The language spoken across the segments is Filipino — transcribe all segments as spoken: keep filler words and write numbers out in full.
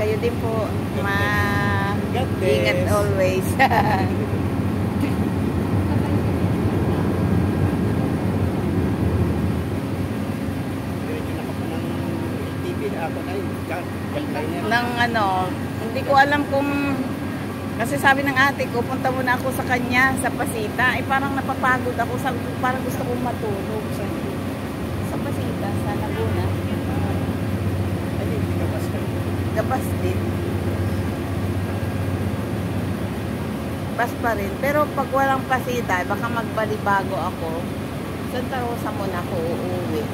Kayo din po. Ma-ingat always. Nang ano, hindi ko alam kung, kasi sabi ng ate ko, punta muna ako sa kanya, sa Pasita. Eh parang napapagod ako, sabi ko, parang gusto kong matulog. Sa, sa Pasita, sa Laguna. Ay, gabas ka. Gabas din. Bas pa rin. Pero pag walang Pasita, baka magbalibago ako. Santa Rosa muna ako uuwi.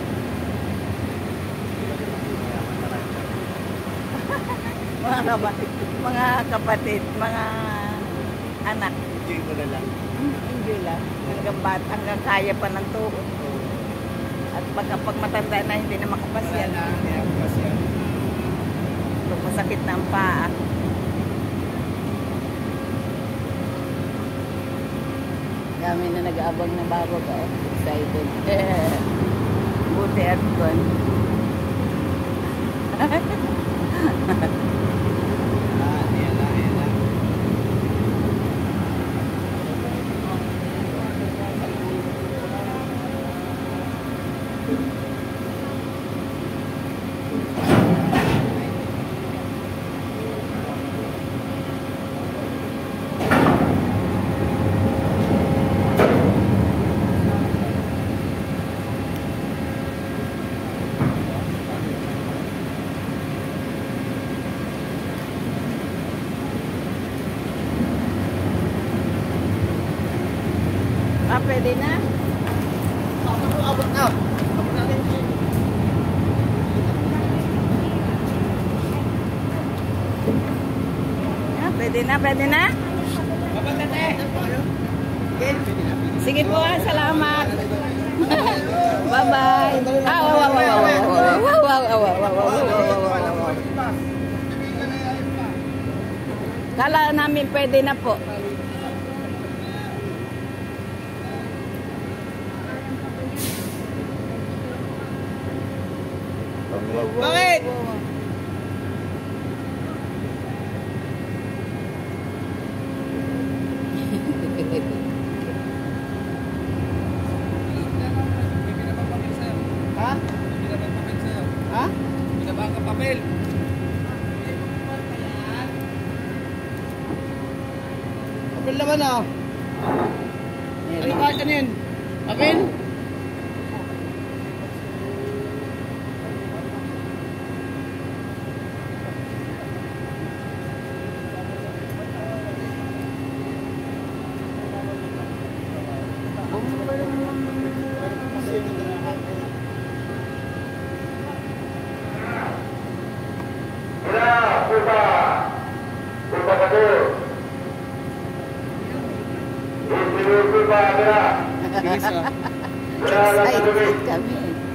Mga kapatid, mga kapatid, mga anak. Enjoy ko na lang. Enjoy lang. Hanggang bat, hanggang kaya pa ng tuhod. At pagka pag matanda na, hindi na makapasyal. Wala na, hindi na makapasyal. Pag masakit na ang paa. Dami na nag-aabang na bago ka. Excited. Buti at kon. Ah, pwede na? Abot na. Abot na rin. Ah, pwede na, pwede na? Abot na eh. Sige po, salamat. Bye-bye. Ah, wow, wow, wow, wow, wow, wow, wow, wow, wow. Kala namin pwede na po. Bakit? Ha? Ha? Binabang ka papel. Papel naman ah. Ano ba ito yun? Papel? Excited kami.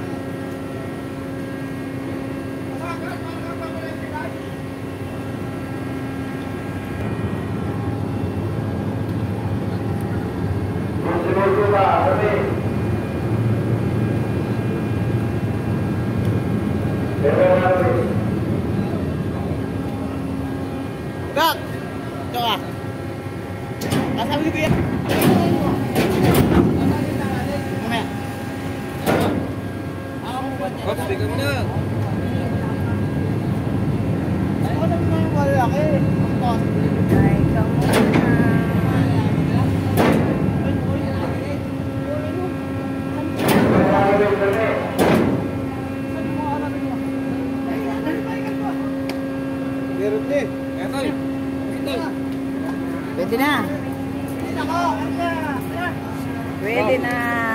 Bak! Ito ah. Kasabi ko yan. Mamaya. Ops, tingnan mo na. Ano na mo yung malaki? Ay, kamu Meron din. Eto, ito. Pwede na. Pwede na.